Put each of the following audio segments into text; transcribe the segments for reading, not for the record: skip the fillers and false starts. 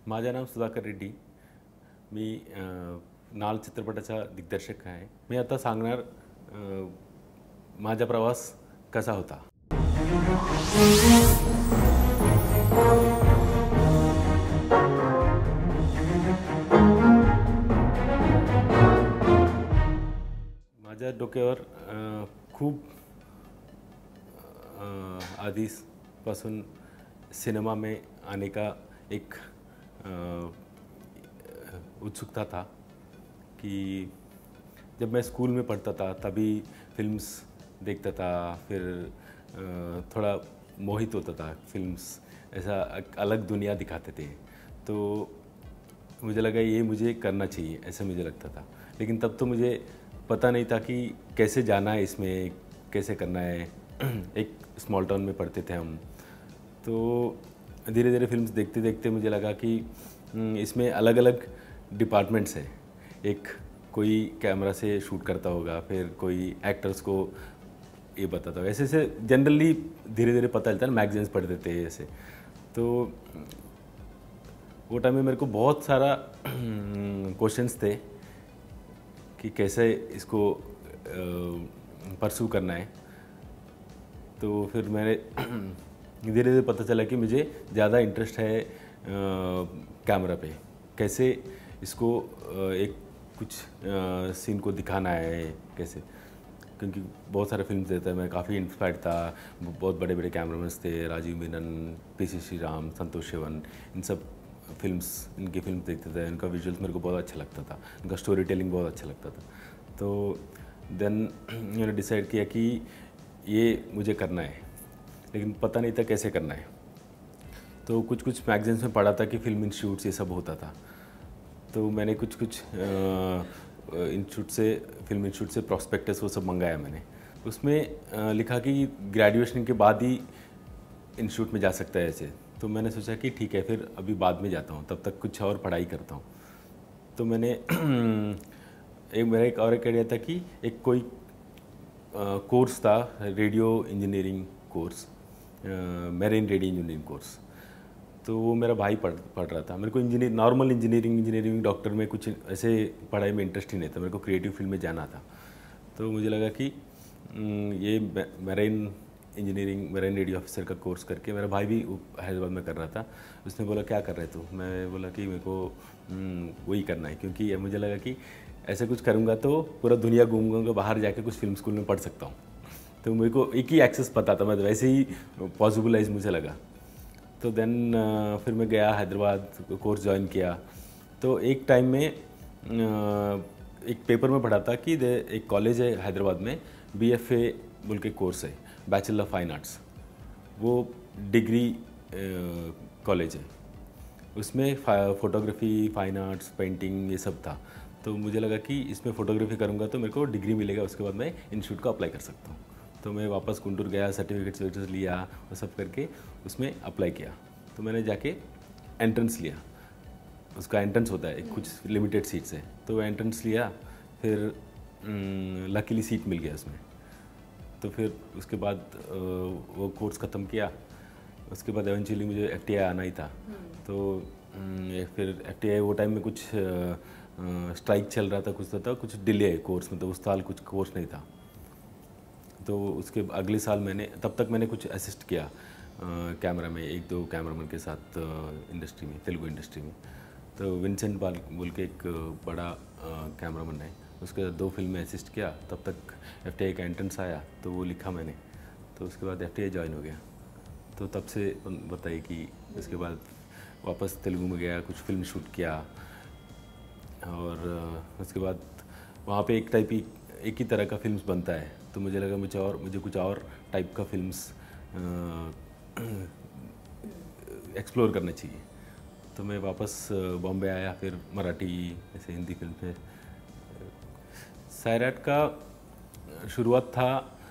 माझं नाव सुधाकर रेड्डी. मी नाल चित्रपटाचा दिग्दर्शक आहे. मी आता सांगणार माझा प्रवास कसा होता. माझ्या डोक्यावर खूप आधीपासून सिनेमा में आने का एक उत्सुकता था कि जब मैं स्कूल में पढ़ता था तभी फिल्म्स देखता था, फिर थोड़ा मोहित होता था. फिल्म्स ऐसा अलग दुनिया दिखाते थे, तो मुझे लगा ये मुझे करना चाहिए, ऐसा मुझे लगता था. लेकिन तब तो मुझे पता नहीं था कि कैसे जाना है, इसमें कैसे करना है. एक स्मॉल टाउन में पढ़ते थे हम, तो धीरे धीरे फिल्म्स देखते देखते मुझे लगा कि इसमें अलग अलग डिपार्टमेंट्स हैं. एक कोई कैमरा से शूट करता होगा, फिर कोई एक्टर्स को ये बताता होगा. ऐसे ऐसे जनरली धीरे धीरे पता चलता है ना, मैगजीन्स पढ़ते थे ऐसे. तो वो टाइम में मेरे को बहुत सारा क्वेश्चंस थे कि कैसे इसको परस्यू करना है. तो फिर मैंने धीरे धीरे पता चला कि मुझे ज़्यादा इंटरेस्ट है कैमरा पे, कैसे इसको एक कुछ सीन को दिखाना है कैसे. क्योंकि बहुत सारे फिल्म्स देता है, मैं काफ़ी इंस्पायर्ड था. बहुत बड़े बड़े कैमरामैन्स थे, राजीव मेनन, पीसी श्रीराम, संतोष शिवन, इन सब इनकी फिल्म देखते थे. इनका विजुअल्स मेरे को बहुत अच्छा लगता था, इनका स्टोरी टेलिंग बहुत अच्छा लगता था. तो देन मैंने डिसाइड किया कि ये मुझे करना है, लेकिन पता नहीं था कैसे करना है. तो कुछ कुछ मैगजीन्स में पढ़ा था कि फिल्म इंस्टीट्यूट्स ये सब होता था. तो मैंने कुछ कुछ फिल्म इंस्टीट्यूट से प्रॉस्पेक्टस वो सब मंगाया मैंने. उसमें लिखा कि ग्रेजुएशन के बाद ही इंस्टीट्यूट में जा सकता है ऐसे. तो मैंने सोचा कि ठीक है, फिर अभी बाद में जाता हूँ, तब तक कुछ और पढ़ाई करता हूँ. तो मैंने मेरा एक और आइडिया था कि एक कोई कोर्स था, radio engineering course, marine radio engineering course. तो वो मेरा भाई पढ़ रहा था. मेरे को नॉर्मल इंजीनियरिंग डॉक्टर में कुछ ऐसे पढ़ाई में इंटरेस्ट ही नहीं था. मेरे को क्रिएटिव फील्ड में जाना था. तो मुझे लगा कि ये मेरीन रेडियो ऑफिसर का कोर्स करके, मेरा भाई भी हैदराबाद में कर रहा था. उसने बोला क्या कर रहे तू. मैं बोला कि मेरे को वही करना है, क्योंकि मुझे लगा कि ऐसे कुछ करूँगा तो पूरा दुनिया घूमूंगा, बाहर जाके कुछ फिल्म स्कूल में पढ़ सकता हूँ. तो मेरे को एक ही एक्सेस पता था, मतलब वैसे ही पॉसिबलाइज मुझे लगा. तो देन फिर मैं गया हैदराबाद, कोर्स ज्वाइन किया. तो एक टाइम में एक पेपर में पढ़ा था कि एक कॉलेज है हैदराबाद में, BFA बोल के कोर्स है, बैचलर ऑफ फाइन आर्ट्स. वो डिग्री कॉलेज है. उसमें फ़ोटोग्राफी, फाइन आर्ट्स, पेंटिंग ये सब था. तो मुझे लगा कि इसमें फ़ोटोग्राफी करूँगा तो मेरे को डिग्री मिलेगा, उसके बाद मैं इंस्टीट्यूट को अप्लाई कर सकता हूँ. तो मैं वापस गुंटूर गया, सर्टिफिकेट्स लिया, वो सब करके उसमें अप्लाई किया. तो मैंने जाके एंट्रेंस लिया. उसका एंट्रेंस होता है, कुछ लिमिटेड सीट्स है. तो एंट्रेंस लिया, फिर लकीली सीट मिल गया उसमें. तो फिर उसके बाद वो कोर्स ख़त्म किया. उसके बाद एवेंचुअली मुझे FTI आना ही था. तो फिर FTI वो टाइम में कुछ स्ट्राइक चल रहा था, कुछ डिले है कोर्स में, तो उस साल कुछ कोर्स नहीं था. तो उसके अगले साल तब तक मैंने कुछ असिस्ट किया कैमरा में, एक दो कैमरामैन के साथ इंडस्ट्री में, तेलुगु इंडस्ट्री में. तो विंसेंट बाल बोल के एक बड़ा कैमरामैन है, उसके 2 फिल्म में असिस्ट किया. तब तक FTI का एंट्रेंस आया, तो वो लिखा मैंने. तो उसके बाद FTI ज्वाइन हो गया. तो तब से बताइए कि उसके बाद वापस तेलुगु में गया, कुछ फिल्म शूट किया. और उसके बाद वहाँ पे एक ही तरह का फिल्म्स बनता है. तो मुझे लगा मुझे कुछ और टाइप का फिल्म्स एक्सप्लोर करना चाहिए. तो मैं वापस बॉम्बे आया, फिर मराठी ऐसे हिंदी फिल्म में. सैराट का शुरुआत था,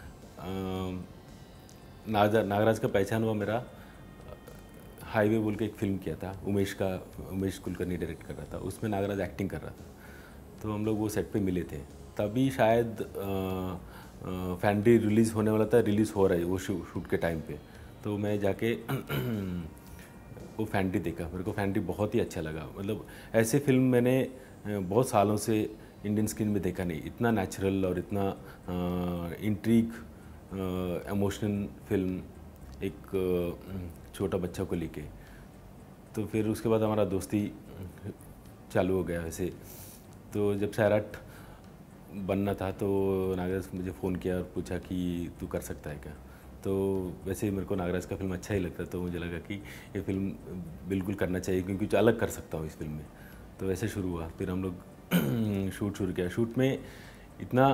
नागराज का पहचान हुआ मेरा. हाईवे बोल के एक फिल्म किया था, उमेश कुलकर्णी डायरेक्ट कर रहा था. उसमें नागराज एक्टिंग कर रहा था. तो हम लोग वो सेट पे मिले थे. तभी शायद फैंड्री रिलीज़ होने वाला था, रिलीज़ हो रहा है वो शूट के टाइम पे. तो मैं जाके वो फैंटी देखा, मेरे को फैंटी बहुत ही अच्छा लगा। मतलब ऐसे फिल्म मैंने बहुत सालों से इंडियन स्क्रीन में देखा नहीं, इतना नेचुरल और इतना इंट्रीग इमोशनल फिल्म एक छोटा बच्चा को लेके। तो फिर उसके बाद हमारा दोस्ती चालू हो गया वैसे। तो जब सैराट बनना था तो नागराज मुझे फ़ोन किया और पूछा कि तू कर सकता है क्या। तो वैसे ही मेरे को नागराज का फिल्म अच्छा ही लगता, तो मुझे लगा कि ये फिल्म बिल्कुल करना चाहिए क्योंकि कुछ अलग कर सकता हूँ इस फिल्म में। तो वैसे शुरू हुआ, फिर हम लोग शूट शुरू किया। शूट में इतना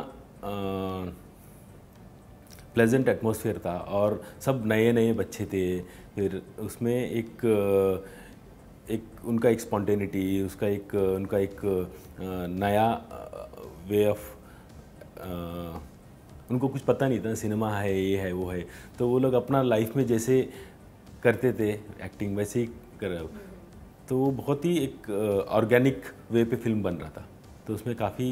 प्लेजेंट एटमॉस्फेयर था और सब नए नए बच्चे थे। फिर उसमें एक उनका एक स्पॉन्टेनिटी, उनका एक नया वे ऑफ, उनको कुछ पता नहीं था सिनेमा है, ये है, वो है। तो वो लोग अपना लाइफ में जैसे करते थे एक्टिंग वैसे ही कर, तो वो बहुत ही एक ऑर्गेनिक वे पे फिल्म बन रहा था। तो उसमें काफ़ी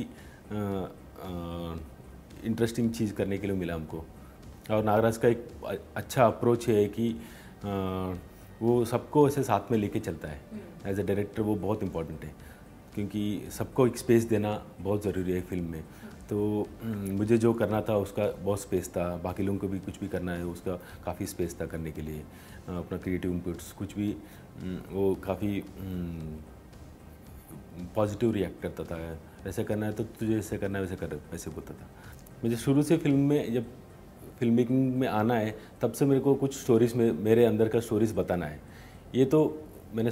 इंटरेस्टिंग चीज़ करने के लिए मिला हमको। और नागराज का एक अच्छा अप्रोच है कि वो सबको ऐसे साथ में लेके चलता है। एज ए डायरेक्टर वो बहुत इम्पोर्टेंट है क्योंकि सबको एक स्पेस देना बहुत ज़रूरी है फिल्म में। तो मुझे जो करना था उसका बहुत स्पेस था, बाकी लोगों को भी कुछ भी करना है उसका काफ़ी स्पेस था करने के लिए। अपना क्रिएटिव इनपुट्स कुछ भी वो काफ़ी पॉजिटिव रिएक्ट करता था। ऐसे करना है तो तुझे ऐसे करना है, वैसे कर, वैसे बोलता था। मुझे शुरू से फिल्म में, जब फिल्म मेकिंग में आना है तब से मेरे को कुछ स्टोरीज़ में मेरे अंदर का स्टोरीज़ बताना है। ये तो मैंने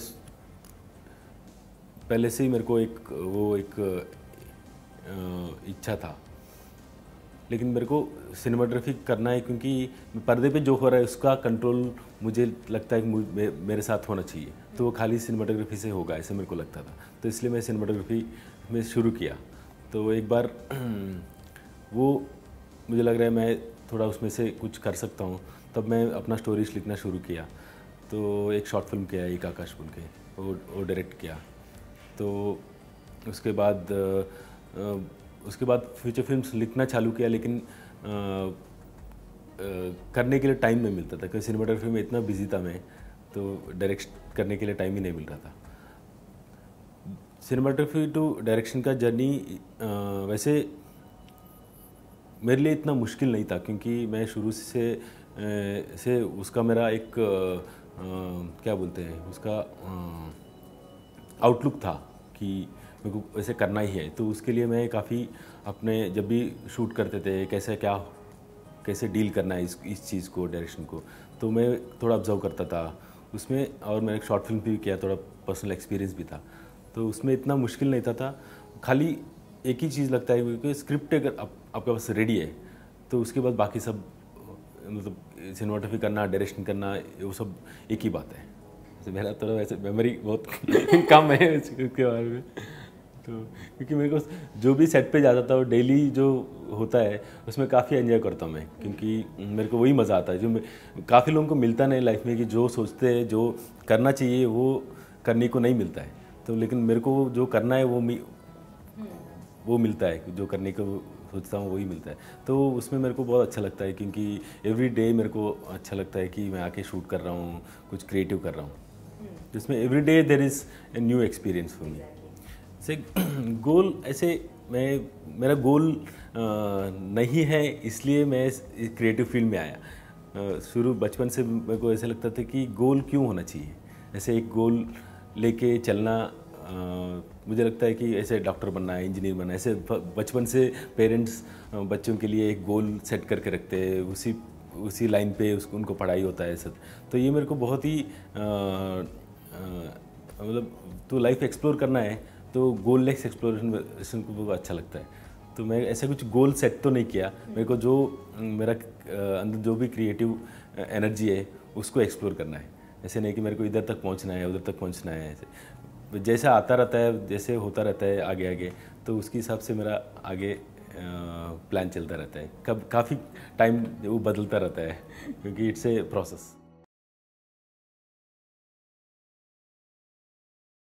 पहले से ही मेरे को एक इच्छा था, लेकिन मेरे को सिनेमाटोग्राफी करना है क्योंकि पर्दे पे जो हो रहा है उसका कंट्रोल मुझे लगता है कि मेरे साथ होना चाहिए। तो वो खाली सिनेमाटोग्राफी से होगा ऐसे मेरे को लगता था। तो इसलिए मैं सिनेमाटोग्राफी में शुरू किया। तो एक बार वो मुझे लग रहा है मैं थोड़ा उसमें से कुछ कर सकता हूँ, तब मैं अपना स्टोरीज लिखना शुरू किया। तो एक शॉर्ट फिल्म किया एक आकाश बोल के, वो डायरेक्ट किया। तो उसके बाद फ्यूचर फिल्म्स लिखना चालू किया, लेकिन करने के लिए टाइम नहीं मिलता था क्योंकि सिनेमाटोग्राफी में इतना बिजी था मैं, तो डायरेक्ट करने के लिए टाइम ही नहीं मिल रहा था। सिनेमाटोग्राफी टू डायरेक्शन का जर्नी वैसे मेरे लिए इतना मुश्किल नहीं था क्योंकि मैं शुरू से उसका मेरा एक क्या बोलते हैं उसका आउटलुक था कि मेरे को वैसे करना ही है। तो उसके लिए मैं काफ़ी अपने जब भी शूट करते थे कैसे डील करना है इस चीज़ को, डायरेक्शन को, तो मैं थोड़ा ऑब्जर्व करता था उसमें। और मैंने एक शॉर्ट फिल्म भी किया, थोड़ा पर्सनल एक्सपीरियंस भी था, तो उसमें इतना मुश्किल नहीं था। खाली एक ही चीज़ लगता है कि स्क्रिप्ट अगर आपके पास रेडी है तो उसके बाद बाकी सब मतलब सिनेमाटोग्राफी करना, डायरेक्शन करना, वो सब एक ही बात है। तो मेरा थोड़ा वैसे मेमोरी बहुत कम है उसके बारे में। तो क्योंकि मेरे को जो भी सेट पे जाता था वो डेली जो होता है उसमें काफ़ी एंजॉय करता हूँ मैं, क्योंकि मेरे को वही मज़ा आता है जो काफ़ी लोगों को मिलता नहीं लाइफ में, कि जो सोचते हैं जो करना चाहिए वो करने को नहीं मिलता है। तो लेकिन मेरे को जो करना है वो मिलता है, जो करने को सोचता हूँ वही मिलता है। तो उसमें मेरे को बहुत अच्छा लगता है क्योंकि एवरी डे मेरे को अच्छा लगता है कि मैं आके शूट कर रहा हूँ, कुछ क्रिएटिव कर रहा हूँ, जिसमें every day there is a new experience for me. से गोल ऐसे मेरा गोल नहीं है, इसलिए मैं क्रिएटिव फील्ड में आया। शुरू बचपन से मेरे को ऐसे लगता था कि गोल क्यों होना चाहिए, ऐसे एक गोल लेके चलना। मुझे लगता है कि ऐसे डॉक्टर बनना है, इंजीनियर बनना है, ऐसे बचपन से पेरेंट्स बच्चों के लिए एक गोल सेट करके रखते हैं, उसी लाइन पे उनको पढ़ाई होता है ऐसा। तो ये मेरे को बहुत ही मतलब तो लाइफ एक्सप्लोर करना है तो गोल लेस एक्सप्लोरेशन को बहुत अच्छा लगता है। तो मैं ऐसा कुछ गोल सेट तो नहीं किया, मेरे को जो मेरा अंदर जो भी क्रिएटिव एनर्जी है उसको एक्सप्लोर करना है। ऐसे नहीं कि मेरे को इधर तक पहुंचना है उधर तक पहुंचना है, ऐसे जैसा आता रहता है जैसे होता रहता है आगे आगे, तो उसके हिसाब से मेरा आगे प्लान चलता रहता है। काफ़ी टाइम वो बदलता रहता है क्योंकि इट्स ए प्रोसेस।